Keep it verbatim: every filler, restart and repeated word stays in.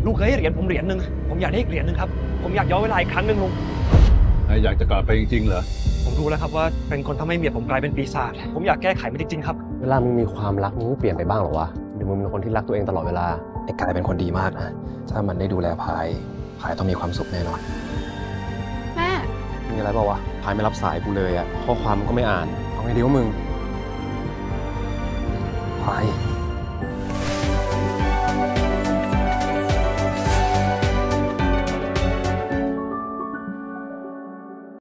ลุงเคยให้เหรียญผมเหรียญหนึ่งผมอยากได้อีกเหรียญหนึ่งครับผมอยากย้อนเวลาอีกครั้งหนึ่งลุงอยากจะกลับไปจริงๆเหรอผมรู้แล้วครับว่าเป็นคนทำให้เมียผมกลายเป็นปีศาจผมอยากแก้ไขมันจริงๆครับเวลามึงมีความรักมึงไม่เปลี่ยนไปบ้างหรอวะหรือมึงเป็นคนที่รักตัวเองตลอดเวลาไอ้กายเป็นคนดีมากนะถ้ามันได้ดูแลพายพายต้องมีความสุขแน่นอนแม่มีอะไรเปล่าวะพายไม่รับสายกูเลยอะข้อความก็ไม่อ่านเอาไงดีวะมึงพาย